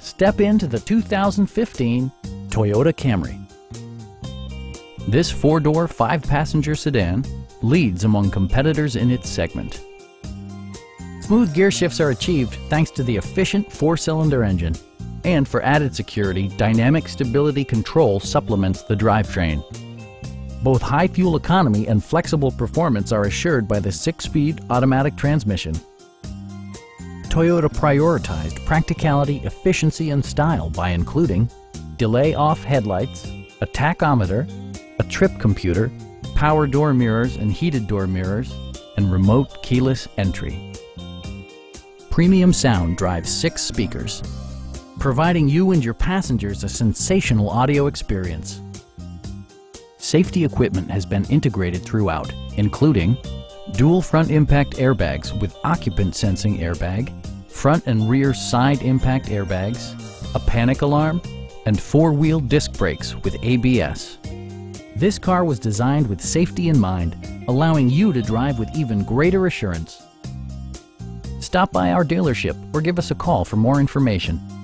Step into the 2015 Toyota Camry. This four-door, five-passenger sedan leads among competitors in its segment. Smooth gear shifts are achieved thanks to the efficient four-cylinder engine. And for added security, dynamic stability control supplements the drivetrain. Both high fuel economy and flexible performance are assured by the 6-speed automatic transmission. Toyota prioritized practicality, efficiency, and style by including delay-off headlights, a tachometer, a trip computer, power door mirrors and heated door mirrors, and remote keyless entry. Premium sound drives 6 speakers, providing you and your passengers a sensational audio experience. Safety equipment has been integrated throughout, including dual front impact airbags with occupant sensing airbag, front and rear side impact airbags, a panic alarm, and 4-wheel disc brakes with ABS. This car was designed with safety in mind, allowing you to drive with even greater assurance. Stop by our dealership or give us a call for more information.